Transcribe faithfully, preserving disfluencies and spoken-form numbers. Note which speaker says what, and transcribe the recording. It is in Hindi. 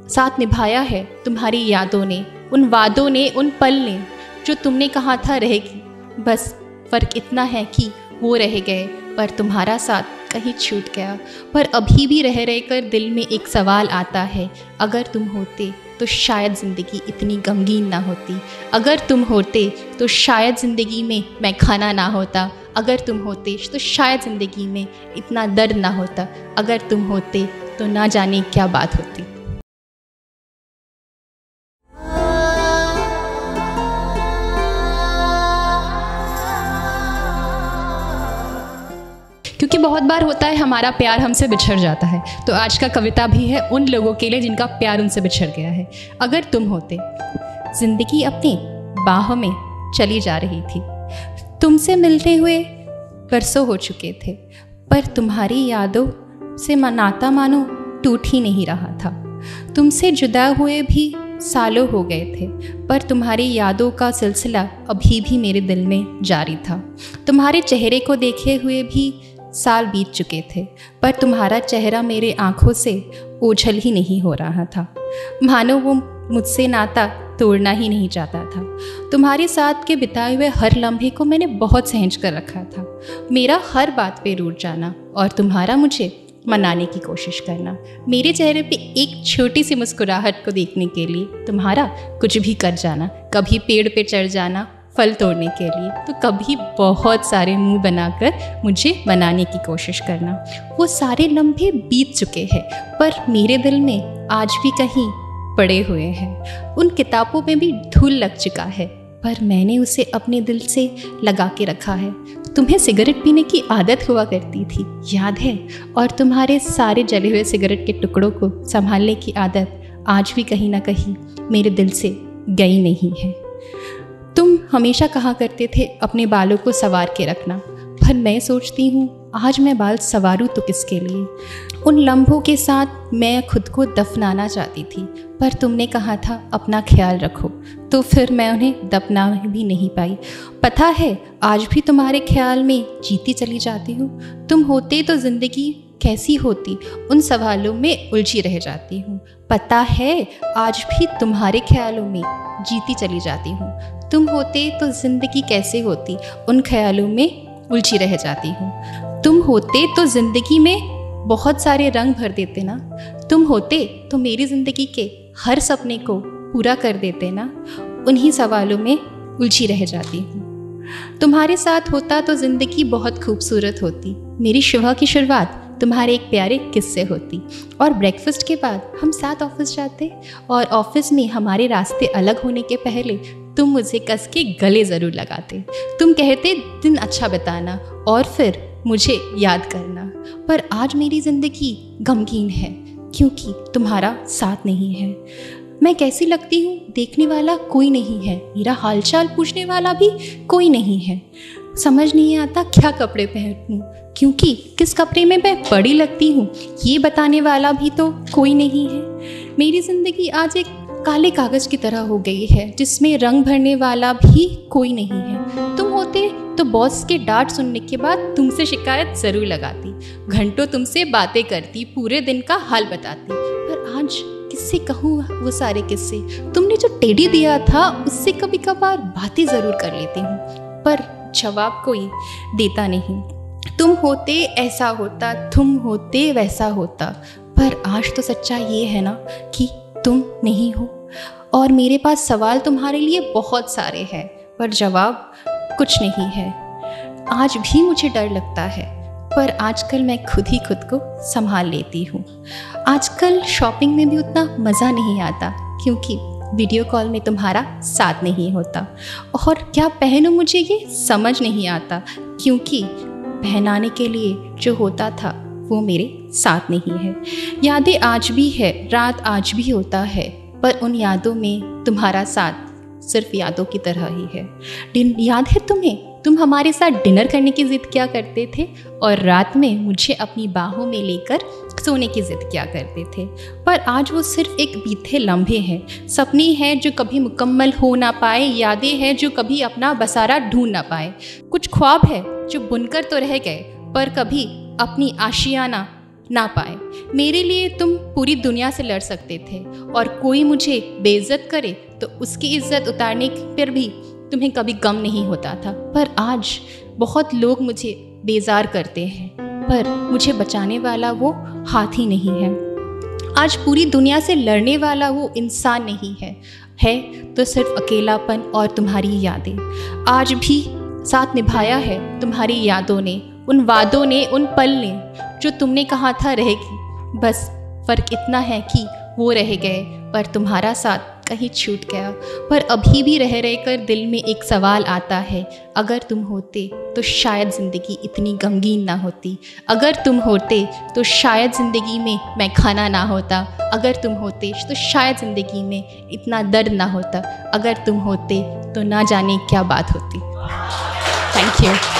Speaker 1: साथ निभाया है तुम्हारी यादों ने, उन वादों ने, उन पल ने जो तुमने कहा था रहेगी। बस फ़र्क इतना है कि वो रह गए पर तुम्हारा साथ कहीं छूट गया। पर अभी भी रह रह कर दिल में एक सवाल आता है, अगर तुम होते तो शायद ज़िंदगी इतनी गमगीन ना होती। अगर तुम होते तो शायद ज़िंदगी में मैं खाना ना होता। अगर तुम होते तो शायद ज़िंदगी में इतना दर्द ना होता। अगर तुम होते तो ना जाने क्या बात होती। क्योंकि बहुत बार होता है हमारा प्यार हमसे बिछड़ जाता है, तो आज का कविता भी है उन लोगों के लिए जिनका प्यार उनसे बिछड़ गया है। अगर तुम होते। जिंदगी अपनी बाहों में चली जा रही थी, तुमसे मिलते हुए बरसों हो चुके थे, पर तुम्हारी यादों से नाता मानो टूट ही नहीं रहा था। तुमसे जुदा हुए भी सालों हो गए थे, पर तुम्हारी यादों का सिलसिला अभी भी मेरे दिल में जारी था। तुम्हारे चेहरे को देखे हुए भी साल बीत चुके थे, पर तुम्हारा चेहरा मेरे आँखों से ओझल ही नहीं हो रहा था, मानो वो मुझसे नाता तोड़ना ही नहीं चाहता था। तुम्हारे साथ के बिताए हुए हर लम्हे को मैंने बहुत सहज कर रखा था। मेरा हर बात पे रूठ जाना और तुम्हारा मुझे मनाने की कोशिश करना, मेरे चेहरे पे एक छोटी सी मुस्कुराहट को देखने के लिए तुम्हारा कुछ भी कर जाना, कभी पेड़ पे चढ़ जाना फल तोड़ने के लिए, तो कभी बहुत सारे मुंह बनाकर मुझे मनाने की कोशिश करना। वो सारे लम्हे बीत चुके हैं, पर मेरे दिल में आज भी कहीं पड़े हुए हैं। उन किताबों में भी धूल लग चुका है, पर मैंने उसे अपने दिल से लगा के रखा है। तुम्हें सिगरेट पीने की आदत हुआ करती थी, याद है? और तुम्हारे सारे जले हुए सिगरेट के टुकड़ों को संभालने की आदत आज भी कहीं ना कहीं मेरे दिल से गई नहीं है। तुम हमेशा कहा करते थे अपने बालों को संवार के रखना, पर मैं सोचती हूँ आज मैं बाल संवारूँ तो किसके लिए? उन लम्हों के साथ मैं खुद को दफनाना चाहती थी, पर तुमने कहा था अपना ख्याल रखो, तो फिर मैं उन्हें दफना भी नहीं पाई। पता है आज भी तुम्हारे ख्याल में जीती चली जाती हूँ। तुम होते तो ज़िंदगी कैसी होती, उन सवालों में उलझी रह जाती हूँ। पता है आज भी तुम्हारे ख्यालों में जीती चली जाती हूँ। तुम होते तो ज़िंदगी कैसे होती, उन ख्यालों में उलझी रह जाती हूँ। तुम होते तो ज़िंदगी में बहुत सारे रंग भर देते ना। तुम होते तो मेरी ज़िंदगी के हर सपने को पूरा कर देते ना। उन्हीं सवालों में उलझी रह जाती हूँ। तुम्हारे साथ होता तो ज़िंदगी बहुत खूबसूरत होती। मेरी सुबह की शुरुआत तुम्हारे एक प्यारे किस्से होती, और ब्रेकफास्ट के बाद हम साथ ऑफिस जाते, और ऑफिस में हमारे रास्ते अलग होने के पहले तुम मुझे कस के गले ज़रूर लगाते। तुम कहते दिन अच्छा बिताना और फिर मुझे याद करना। पर आज मेरी ज़िंदगी गमगीन है क्योंकि तुम्हारा साथ नहीं है। मैं कैसी लगती हूँ देखने वाला कोई नहीं है, मेरा हालचाल पूछने वाला भी कोई नहीं है। समझ नहीं आता क्या कपड़े पहनूं, क्योंकि किस कपड़े में मैं बड़ी लगती हूँ ये बताने वाला भी तो कोई नहीं है। मेरी ज़िंदगी आज एक काले कागज़ की तरह हो गई है जिसमें रंग भरने वाला भी कोई नहीं है। तुम होते तो बॉस के डांट सुनने के बाद तुमसे शिकायत ज़रूर लगाती, घंटों तुमसे बातें करती, पूरे दिन का हाल बताती। पर आज किससे कहूँ वो सारे किस्से? तुमने जो टेडी दिया था उससे कभी कभार बातें ज़रूर कर लेती हूँ, पर जवाब कोई देता नहीं। तुम होते ऐसा होता, तुम होते वैसा होता, पर आज तो सच्चा ये है ना कि तुम नहीं हो। और मेरे पास सवाल तुम्हारे लिए बहुत सारे हैं, पर जवाब कुछ नहीं है। आज भी मुझे डर लगता है, पर आजकल मैं खुद ही खुद को संभाल लेती हूँ। आजकल शॉपिंग में भी उतना मज़ा नहीं आता क्योंकि वीडियो कॉल में तुम्हारा साथ नहीं होता, और क्या पहनूं मुझे ये समझ नहीं आता क्योंकि पहनाने के लिए जो होता था वो मेरे साथ नहीं है। यादें आज भी है, रात आज भी होता है, पर उन यादों में तुम्हारा साथ सिर्फ यादों की तरह ही है। दिन याद है तुम्हें? तुम हमारे साथ डिनर करने की ज़िद क्या करते थे और रात में मुझे अपनी बाहों में लेकर सोने की ज़िद क्या करते थे। पर आज वो सिर्फ एक बीते लम्हे हैं, सपने हैं जो कभी मुकम्मल हो ना पाए, यादें हैं जो कभी अपना बसारा ढूंढ ना पाए। कुछ ख्वाब है जो बुनकर तो रह गए पर कभी अपनी आशियाना ना पाए। मेरे लिए तुम पूरी दुनिया से लड़ सकते थे और कोई मुझे बेइज्जत करे तो उसकी इज्जत उतारने पर भी तुम्हें कभी गम नहीं होता था। पर आज बहुत लोग मुझे बेजार करते हैं, पर मुझे बचाने वाला वो हाथ ही नहीं है। आज पूरी दुनिया से लड़ने वाला वो इंसान नहीं है, है तो सिर्फ अकेलापन और तुम्हारी यादें। आज भी साथ निभाया है तुम्हारी यादों ने, उन वादों ने, उन पल ने जो तुमने कहा था रहेगी। बस फ़र्क इतना है कि वो रह गए पर तुम्हारा साथ कहीं छूट गया। पर अभी भी रह रह कर दिल में एक सवाल आता है, अगर तुम होते तो शायद ज़िंदगी इतनी गमगीन ना होती। अगर तुम होते तो शायद ज़िंदगी में मैं खाना ना होता। अगर तुम होते तो शायद ज़िंदगी में इतना दर्द ना होता। अगर तुम होते तो ना जाने क्या बात होती। Thank you.